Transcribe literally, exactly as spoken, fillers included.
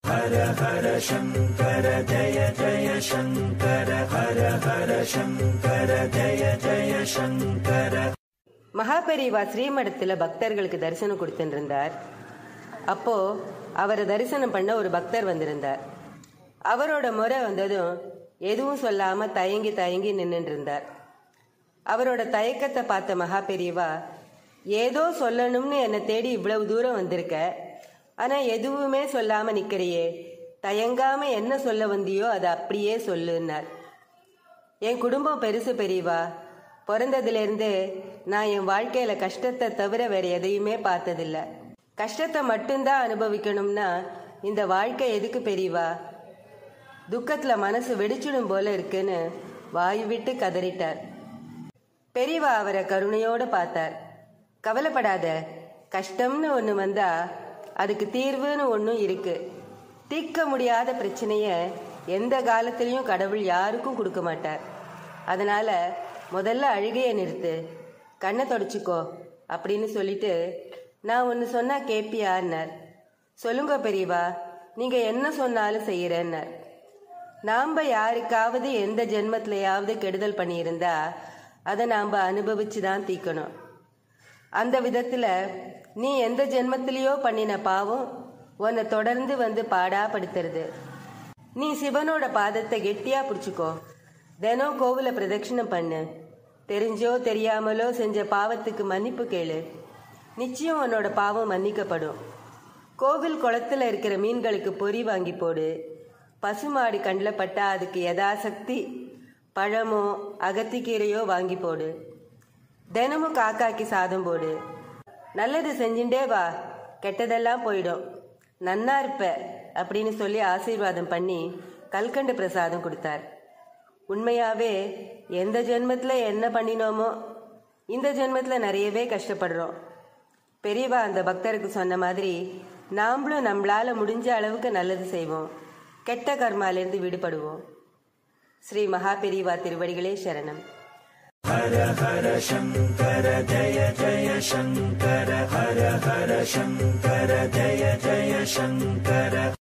ஹர ஹர சங்கர ஜய ஜய சங்கர ஹர ஹர சங்கர ஜய ஜய சங்கர. மகாபெரிவா ஸ்ரீமடத்துல பக்தர்களுக்கு தரிசனம் கொடுத்துட்டு இருந்தார். அப்போ அவரை தரிசனம் பண்ண ஒரு பக்தர் வந்திருந்தார். அவரோட முறை வந்ததும் எதுவும் சொல்லாம தயங்கி தயங்கி நின்றுட்டு இருந்தார். அவரோட தயக்கத்தை பார்த்த மகாபெரிவா, ஏதோ சொல்லணும்னு என்னை தேடி இவ்வளவு தூரம் வந்திருக்க, ஆனா எதுவுமே சொல்லாம நிக்கிறையே, தயங்காம என்ன சொல்ல வந்தியோ அதை அப்படியே சொல்லுன்னார். என் குடும்பம் பெருசு பெரியவா. பிறந்ததுலேருந்து நான் என் வாழ்க்கையில கஷ்டத்தை தவிர வேற எதையுமே பார்த்ததில்ல. கஷ்டத்தை மட்டும்தான் அனுபவிக்கணும்னா இந்த வாழ்க்கை எதுக்கு பெரியவா? துக்கத்துல மனசு வெடிச்சிடும் போல இருக்குன்னு வாய் விட்டு கதறிட்டார். பெரியவா அவரை கருணையோடு பார்த்தார். கவலைப்படாத, கஷ்டம்னு ஒன்று வந்தா அதுக்கு தீர்வுன்னு ஒன்றும் இருக்கு. தீர்க்க முடியாத பிரச்சனைய எந்த காலத்திலையும் கடவுள் யாருக்கும் கொடுக்க மாட்டார். அதனால முதல்ல அழுகையை நிறுத்து, கண்ணை தொடச்சிக்கோ அப்படின்னு சொல்லிட்டு, நான் ஒன்று சொன்னா கேப்பியான்னார். சொல்லுங்க பெரியவா, நீங்க என்ன சொன்னாலும் செய்யறேன்னார். நாம யாருக்காவது எந்த ஜென்மத்திலையாவது கெடுதல் பண்ணியிருந்தா அதை நாம் அனுபவிச்சு தான் தீக்கணும். அந்த விதத்தில் நீ எந்த ஜென்மத்திலேயோ பண்ணின பாவம் உன்னை தொடர்ந்து வந்து பாடாப்படுத்துறது. நீ சிவனோட பாதத்தை கெட்டியா பிடிச்சிக்கோ. தினம் கோவில பிரதட்சிணம் பண்ணு. தெரிஞ்சோ தெரியாமலோ செஞ்ச பாவத்துக்கு மன்னிப்பு கேளு. நிச்சயம் உன்னோட பாவம் மன்னிக்கப்படும். கோவில் குளத்துல இருக்கிற மீன்களுக்கு பொறி வாங்கி போடு. பசுமாடு கண்ணில் பட்டா அதுக்கு யதாசக்தி பழமோ அகத்திக்கீரையோ வாங்கி போடு. தினமும் காக்காக்கி சாதம் போடு. நல்லது செஞ்சுட்டே வா, கெட்டதெல்லாம் போயிடும், நன்னா இருப்ப அப்படின்னு சொல்லி ஆசீர்வாதம் பண்ணி கல்கண்டு பிரசாதம் கொடுத்தார். உண்மையாவே எந்த ஜென்மத்தில் என்ன பண்ணினோமோ இந்த ஜென்மத்தில் நிறையவே கஷ்டப்படுறோம். பெரியவா அந்த பக்தருக்கு சொன்ன மாதிரி நாமளும் நம்மளால முடிஞ்ச அளவுக்கு நல்லது செய்வோம், கெட்ட கர்மாலேருந்து விடுபடுவோம். ஸ்ரீ மகாபெரிவா திருவடிகளே சரணம். ஹர ஹர சங்கர ஜய ஜய சங்கர ஹர ஹர சங்கர ஜய ஜய சங்கர.